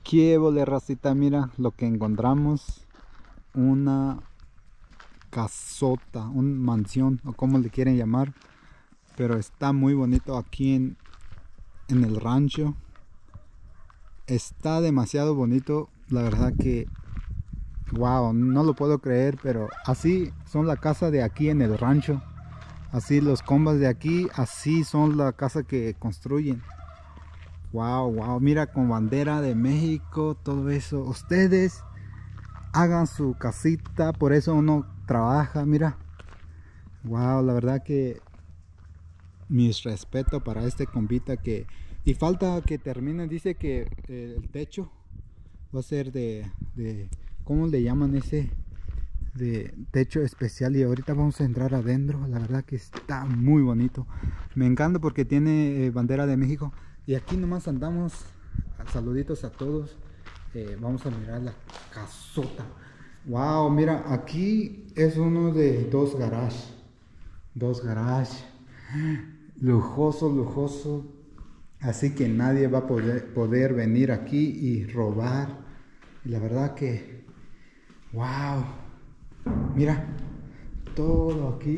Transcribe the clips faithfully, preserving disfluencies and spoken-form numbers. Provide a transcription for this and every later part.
Qué vole, racita, mira lo que encontramos. Una casota, una mansión o como le quieren llamar. Pero está muy bonito aquí en, en el rancho. Está demasiado bonito, la verdad que wow, no lo puedo creer, pero así son la casa de aquí en el rancho. Así los combas de aquí, así son la casa que construyen. Wow, wow, mira, con bandera de México, todo eso. Ustedes hagan su casita, por eso uno trabaja, mira. Wow, la verdad que mis respetos para este compita que... Y falta que termine, dice que eh, el techo va a ser de, de... ¿Cómo le llaman ese? De techo especial, y ahorita vamos a entrar adentro. La verdad que está muy bonito. Me encanta porque tiene eh, bandera de México. Y aquí nomás andamos. Saluditos a todos. Eh, vamos a mirar la casota. Wow, mira, aquí es uno de dos garages. Dos garages. Lujoso, lujoso. Así que nadie va a poder, poder venir aquí y robar. Y la verdad que... wow. Mira, todo aquí.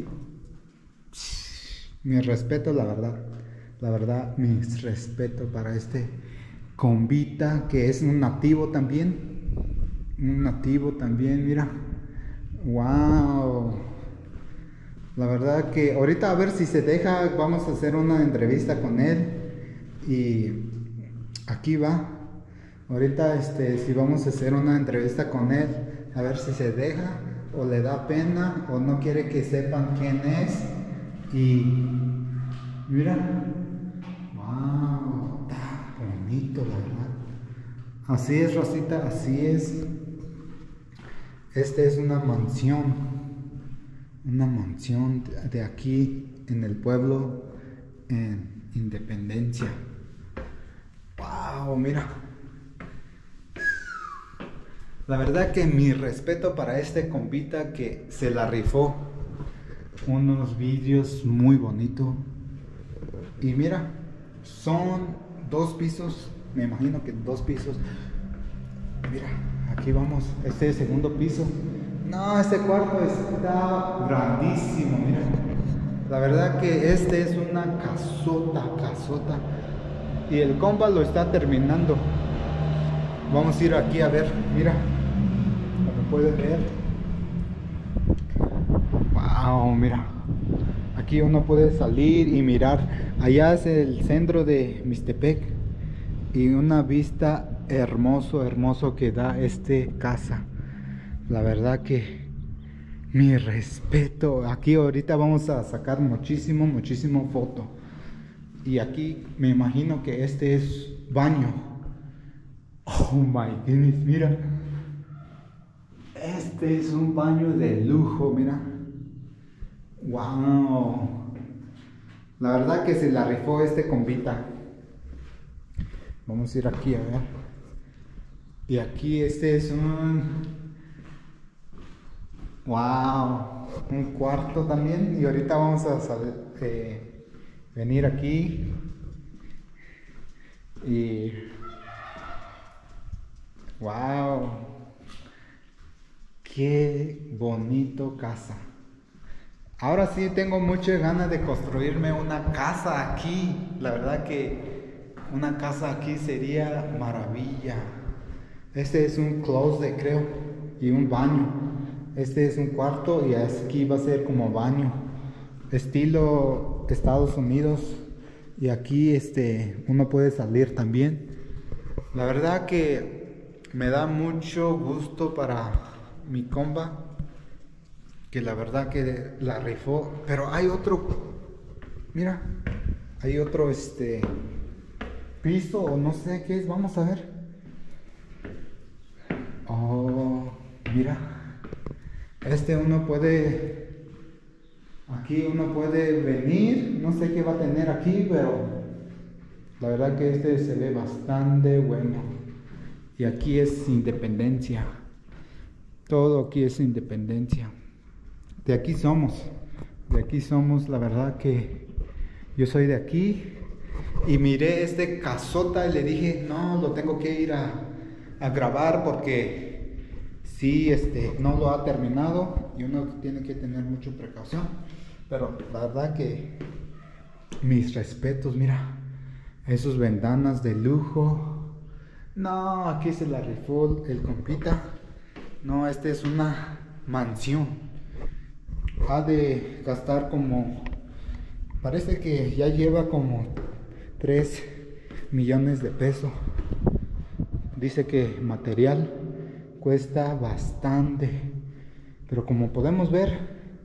Mi respeto, la verdad. La verdad, mi respeto para este combita que es un nativo también. Un nativo también, mira. Wow. La verdad que ahorita a ver si se deja, vamos a hacer una entrevista con él. Y aquí va. Ahorita este, si vamos a hacer una entrevista con él, a ver si se deja. O le da pena, o no quiere que sepan quién es. Y mira, wow, está bonito, la verdad. Así es, racita, así es. Esta es una mansión, una mansión de aquí en el pueblo, en Independencia. Wow, mira. La verdad que mi respeto para este compita que se la rifó. Unos vídeos muy bonitos. Y mira, son dos pisos. Me imagino que dos pisos. Mira, aquí vamos. Este es el segundo piso. No, este cuarto está grandísimo, mira. La verdad que este es una casota, casota. Y el compa lo está terminando. Vamos a ir aquí a ver, mira. Puedes ver. Wow, mira. Aquí uno puede salir y mirar. Allá es el centro de Mixtepec. Y una vista hermoso, hermoso que da este casa. La verdad que mi respeto. Aquí ahorita vamos a sacar muchísimo, muchísimo foto. Y aquí me imagino que este es baño. Oh my goodness, mira. Este es un baño de lujo, mira. Wow. La verdad que se la rifó este compita. Vamos a ir aquí a ver. Y aquí este es un... wow. Un cuarto también. Y ahorita vamos a salir, eh, venir aquí. Y... wow. Qué bonito casa. Ahora sí tengo muchas ganas de construirme una casa aquí. La verdad que una casa aquí sería maravilla. Este es un closet, creo, y un baño. Este es un cuarto y aquí va a ser como baño. Estilo Estados Unidos. Y aquí este uno puede salir también. La verdad que me da mucho gusto para mi comba, que la verdad que la rifó. Pero hay otro, mira, hay otro este piso o no sé qué es, vamos a ver. Oh, mira, este uno puede, aquí uno puede venir, no sé qué va a tener aquí, pero la verdad que este se ve bastante bueno. Y aquí es Independencia. Todo aquí es Independencia. De aquí somos. De aquí somos. La verdad que yo soy de aquí. Y miré este casota y le dije, no, lo tengo que ir a, a grabar porque sí, este, no lo ha terminado y uno tiene que tener mucha precaución. Pero la verdad que mis respetos, mira, esos ventanas de lujo. No, aquí se la rifó el compita. No, esta es una mansión. Ha de gastar como, parece que ya lleva como tres millones de pesos. Dice que material cuesta bastante, pero como podemos ver,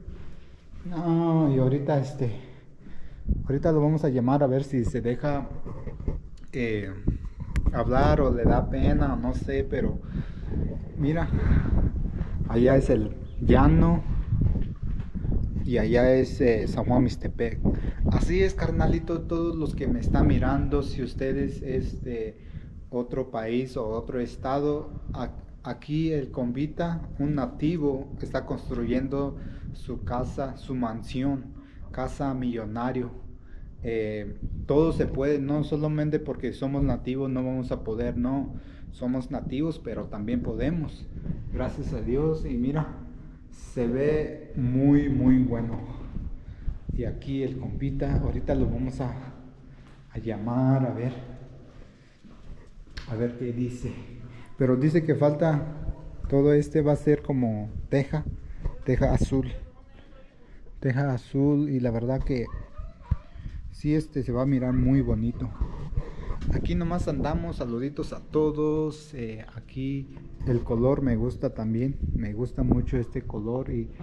no, y ahorita este, ahorita lo vamos a llamar a ver si se deja eh, hablar o le da pena, no sé, pero mira, allá es el llano y allá es eh, San Juan Mixtepec. Así es, carnalito, todos los que me están mirando, si ustedes es de otro país o otro estado, aquí el convita, un nativo, está construyendo su casa, su mansión, casa millonario. Eh, todo se puede, no solamente porque somos nativos no vamos a poder, no, somos nativos, pero también podemos, gracias a Dios. Y mira, se ve muy muy bueno. Y aquí el compita, ahorita lo vamos a, a llamar a ver a ver qué dice, pero dice que falta, todo este va a ser como teja, teja azul, teja azul, y la verdad que sí, este se va a mirar muy bonito. Aquí nomás andamos, saluditos a todos. Eh, aquí el color me gusta también, me gusta mucho este color. Y,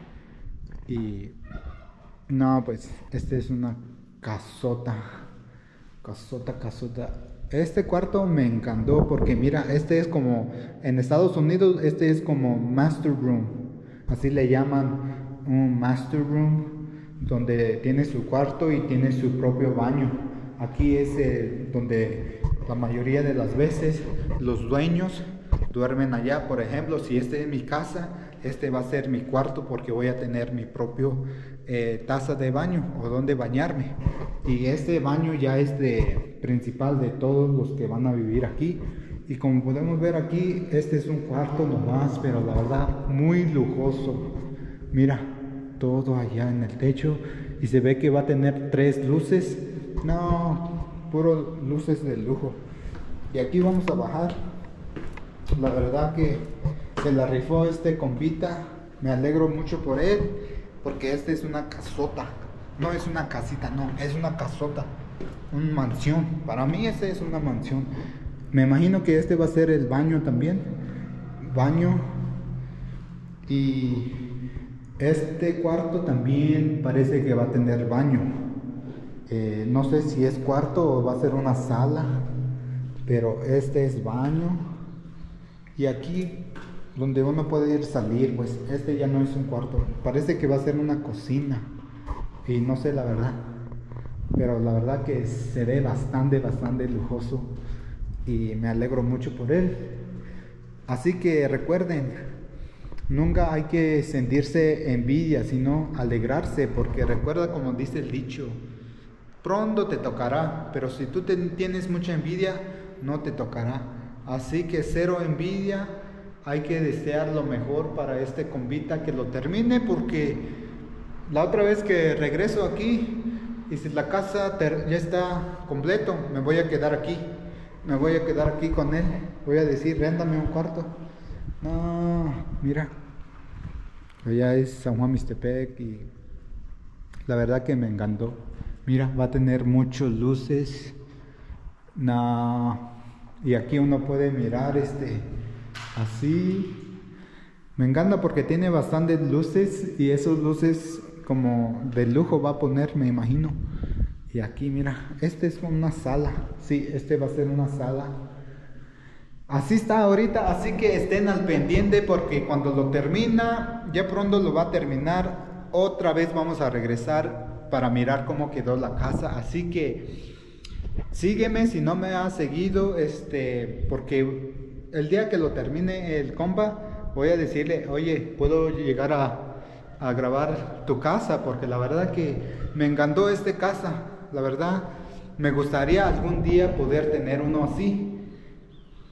y no, pues este es una casota, casota, casota. Este cuarto me encantó porque mira, este es como, en Estados Unidos, este es como master room, así le llaman, un master room, donde tiene su cuarto y tiene su propio baño. Aquí es eh, donde la mayoría de las veces los dueños duermen allá. Por ejemplo, si este es mi casa, este va a ser mi cuarto porque voy a tener mi propio eh, taza de baño o donde bañarme. Y este baño ya es de principal de todos los que van a vivir aquí. Y como podemos ver aquí, este es un cuarto nomás, pero la verdad muy lujoso. Mira, todo allá en el techo, y se ve que va a tener tres luces. No, puro luces de lujo. Y aquí vamos a bajar. La verdad que se la rifó este compita. Me alegro mucho por él, porque este es una casota. No es una casita, no, es una casota, una mansión. Para mí este es una mansión. Me imagino que este va a ser el baño también. Baño. Y este cuarto también parece que va a tener baño. Eh, no sé si es cuarto o va a ser una sala, pero este es baño. Y aquí donde uno puede ir salir, pues este ya no es un cuarto, parece que va a ser una cocina. Y no sé la verdad, pero la verdad que se ve bastante, bastante lujoso. Y me alegro mucho por él. Así que recuerden, nunca hay que sentirse envidia, sino alegrarse, porque recuerda como dice el dicho, pronto te tocará, pero si tú te, tienes mucha envidia, no te tocará. Así que cero envidia, hay que desear lo mejor para este convita, que lo termine, porque la otra vez que regreso aquí, y si la casa ya está completo, me voy a quedar aquí, me voy a quedar aquí con él, voy a decir, réndame un cuarto. No, mira, allá es San Juan Mixtepec y la verdad que me encantó. Mira, va a tener muchas luces. No, y aquí uno puede mirar este así. Me encanta porque tiene bastantes luces, y esas luces como de lujo va a poner, me imagino. Y aquí mira, este es una sala. Sí, este va a ser una sala. Así está ahorita, así que estén al pendiente, porque cuando lo termina, ya pronto lo va a terminar, otra vez vamos a regresar para mirar cómo quedó la casa. Así que sígueme si no me has seguido, este, porque el día que lo termine el compa, voy a decirle, oye, puedo llegar a, a grabar tu casa, porque la verdad que me encantó esta casa. La verdad, me gustaría algún día poder tener uno así.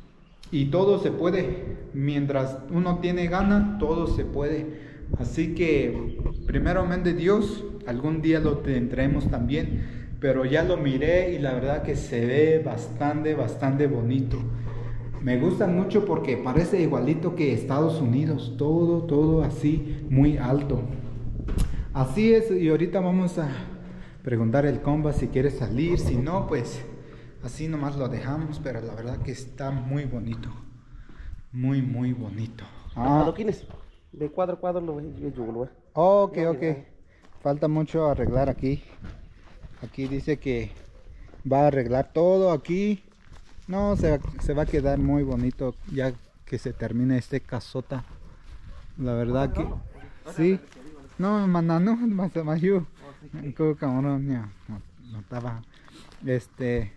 y todo se puede. Mientras uno tiene gana, todo se puede. Así que primeramente Dios, algún día lo tendremos también, pero ya lo miré y la verdad que se ve bastante, bastante bonito. Me gusta mucho porque parece igualito que Estados Unidos, todo, todo así, muy alto. Así es, y ahorita vamos a preguntar al compa si quiere salir, si no, pues así nomás lo dejamos, pero la verdad que está muy bonito, muy, muy bonito. Ah, adoquines, de cuadro, cuadro, lo ve, yo lo ve. Ok, ok, falta mucho arreglar aquí. Aquí dice que va a arreglar todo aquí. No, se, se va a quedar muy bonito ya que se termine este casota. La verdad que sí. No, mana, no, más más yo. No, no estaba. Este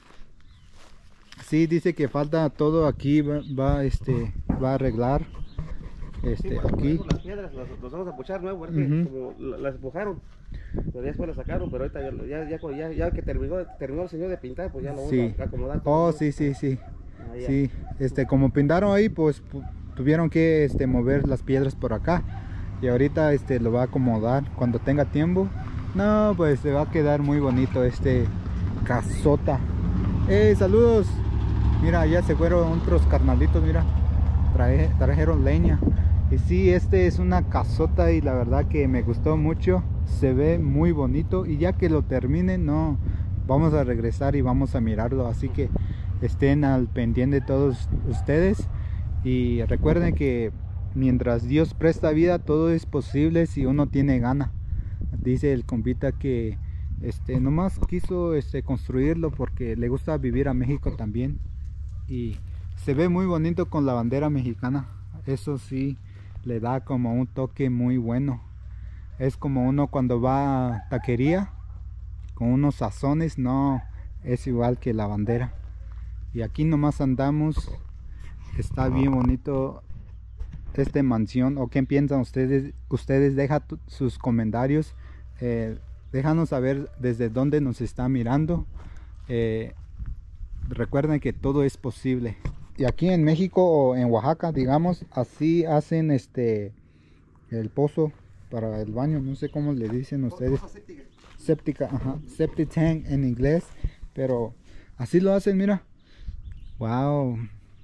sí dice que falta todo aquí, va, va este va a arreglar. Este sí, bueno, aquí las piedras las, las vamos a puchar nuevo, uh -huh. Que como las empujaron. Pero después la sacaron, pero ahorita ya, ya, ya, ya que terminó, terminó el señor de pintar, pues ya lo vamos sí. a acomodar. Oh, sí, sí, sí. Ah, sí, este, como pintaron ahí, pues tuvieron que este, mover las piedras por acá. Y ahorita este, lo va a acomodar cuando tenga tiempo. No, pues se va a quedar muy bonito este casota. ¡Hey, saludos! Mira, ya se fueron otros carnalitos, mira. Traje, trajeron leña. Y sí, este es una casota y la verdad que me gustó mucho. Se ve muy bonito y ya que lo termine, no, vamos a regresar y vamos a mirarlo. Así que estén al pendiente todos ustedes. Y recuerden que mientras Dios presta vida, todo es posible si uno tiene gana. Dice el compita que este, nomás quiso este, construirlo porque le gusta vivir a México también. Y se ve muy bonito con la bandera mexicana. Eso sí, le da como un toque muy bueno. Es como uno cuando va a taquería con unos sazones, no es igual que la bandera. Y aquí nomás andamos. Está bien bonito este mansión. ¿O qué piensan ustedes? Ustedes dejan sus comentarios. Eh, déjanos saber desde dónde nos está mirando. Eh, recuerden que todo es posible. Y aquí en México o en Oaxaca, digamos, así hacen este el pozo para el baño, no sé cómo le dicen ustedes. Séptica. Séptica, ajá, septic tank en inglés, pero así lo hacen, mira. Wow.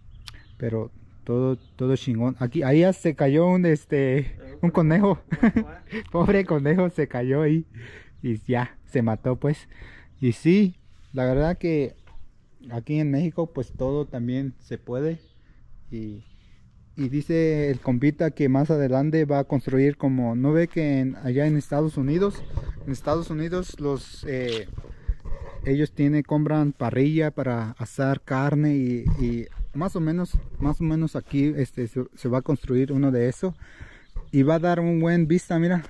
Pero todo todo chingón. Aquí ahí ya se cayó un este un conejo. Pobre conejo se cayó ahí y ya se mató pues. Y sí, la verdad que aquí en México pues todo también se puede. Y Y dice el compita que más adelante va a construir como, ¿no ve que en, allá en Estados Unidos? En Estados Unidos los eh, ellos tienen, compran parrilla para asar carne y, y más o menos, más o menos aquí este, se, se va a construir uno de esos. Y va a dar un buen vista, mira.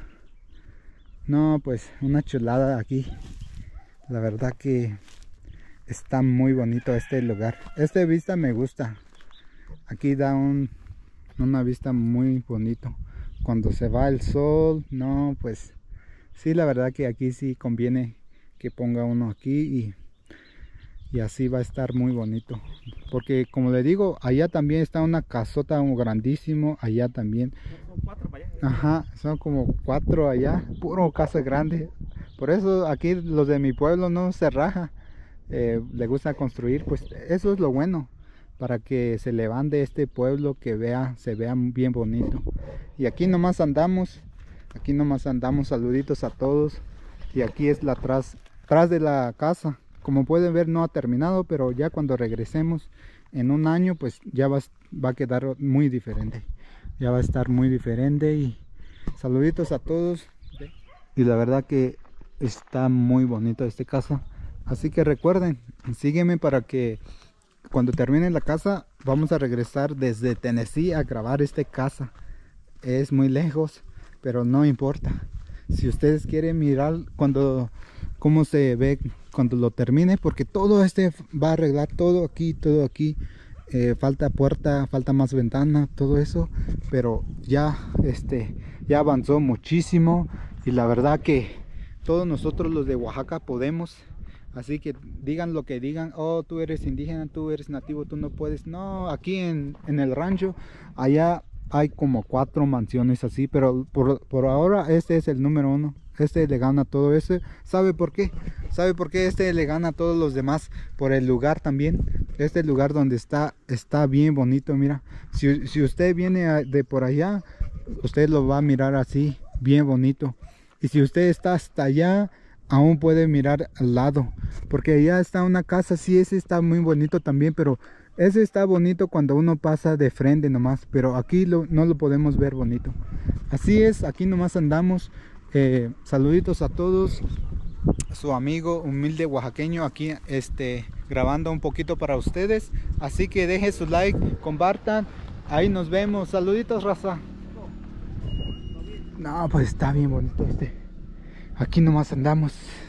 No, pues una chulada aquí. La verdad que está muy bonito este lugar. Este vista me gusta. Aquí da un... una vista muy bonito cuando se va el sol. No, pues sí, la verdad que aquí sí conviene que ponga uno aquí y, y así va a estar muy bonito, porque como le digo, allá también está una casota grandísimo, allá también son cuatro para allá. Ajá, son como cuatro allá, puro casa grande. Por eso aquí los de mi pueblo no se raja, eh, le gusta construir, pues eso es lo bueno, para que se levante este pueblo, que vea, se vea bien bonito. Y aquí nomás andamos, aquí nomás andamos, saluditos a todos. Y aquí es la atrás, atrás de la casa. Como pueden ver, no ha terminado, pero ya cuando regresemos en un año, pues ya va, va a quedar muy diferente. Ya va a estar muy diferente. Y saluditos a todos. Y la verdad que está muy bonito esta casa. Así que recuerden, sígueme para que cuando termine la casa vamos a regresar desde Tennessee a grabar esta casa. Es muy lejos, pero no importa. Si ustedes quieren mirar cuando cómo se ve cuando lo termine, porque todo este va a arreglar todo aquí, todo aquí. Eh, falta puerta, falta más ventana, todo eso, pero ya este ya avanzó muchísimo y la verdad que todos nosotros los de Oaxaca podemos. Así que digan lo que digan, oh, tú eres indígena, tú eres nativo, tú no puedes. No, aquí en, en el rancho, allá hay como cuatro mansiones así, pero por, por ahora este es el número uno. Este le gana todo ese. ¿Sabe por qué? ¿Sabe por qué este le gana a todos los demás? Por el lugar también. Este lugar donde está, está bien bonito, mira. Si, si usted viene de por allá, usted lo va a mirar así, bien bonito. Y si usted está hasta allá, aún puede mirar al lado. Porque allá está una casa, sí, ese está muy bonito también, pero ese está bonito cuando uno pasa de frente nomás. Pero aquí lo, no lo podemos ver bonito. Así es, aquí nomás andamos. Eh, saluditos a todos, su amigo humilde oaxaqueño aquí este, grabando un poquito para ustedes, así que dejen su like, compartan, ahí nos vemos, saluditos raza. No, pues está bien bonito este, aquí nomás andamos.